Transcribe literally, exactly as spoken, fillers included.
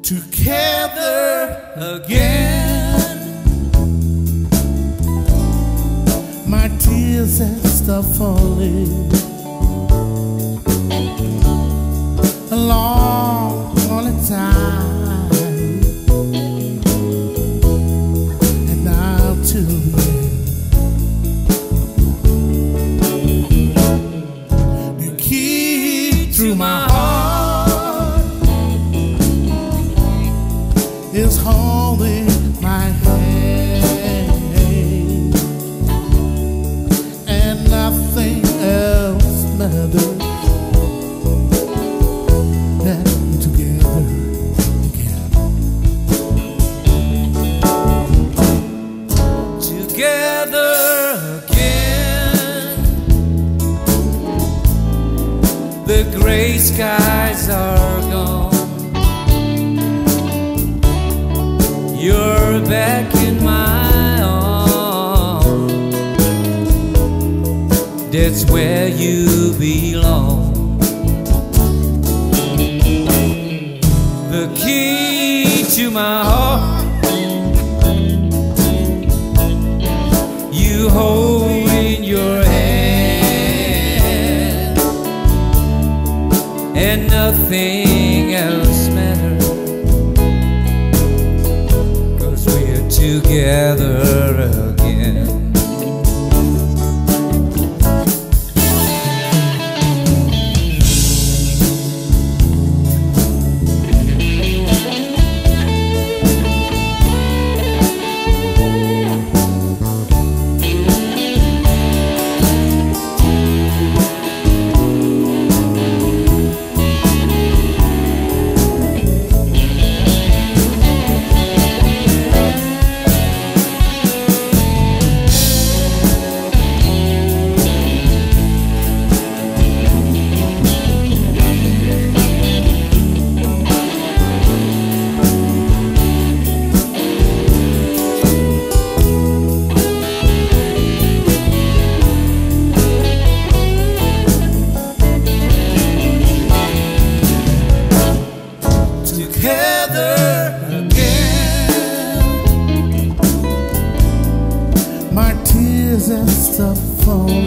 together again. My tears have stopped falling a long, long time, and now to the key through my heart is holding my hand, and nothing else matters than together again. Together again, the gray skies are gone. You're back in my arms. That's where you belong. The key to my heart you hold in your hand, and nothing else matters, together again. Together again, my tears have stopped falling